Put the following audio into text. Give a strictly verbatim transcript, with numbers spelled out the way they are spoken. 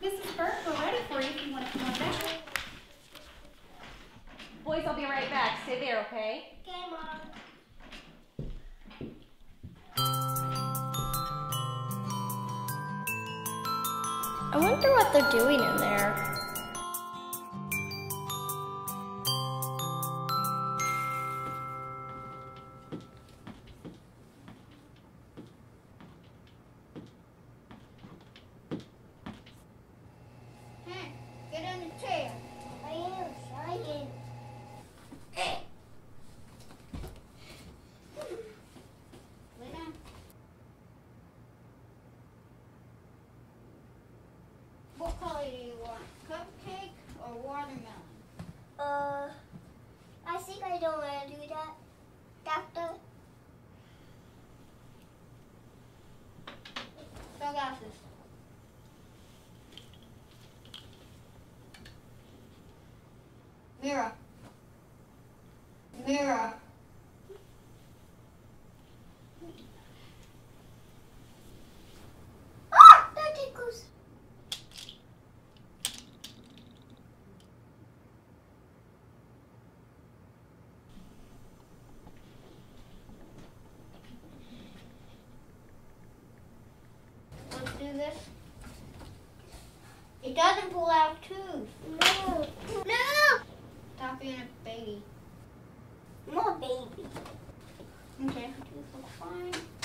Missus Burke, we're ready for you if you want to come on back. Boys, I'll be right back. Stay there, okay? Okay, Mom. I wonder what they're doing in there. Hey, get in the chair. I am trying. Lay down. What color do you want? Cupcake or watermelon? Uh, I think I don't want to do that. Doctor? Sunglasses. Mirror. Mirror. Ah! That tickles. Let's do this. It doesn't pull out tooth. No. No! Stop being a baby. I'm not a baby. Okay. Tooth looks fine.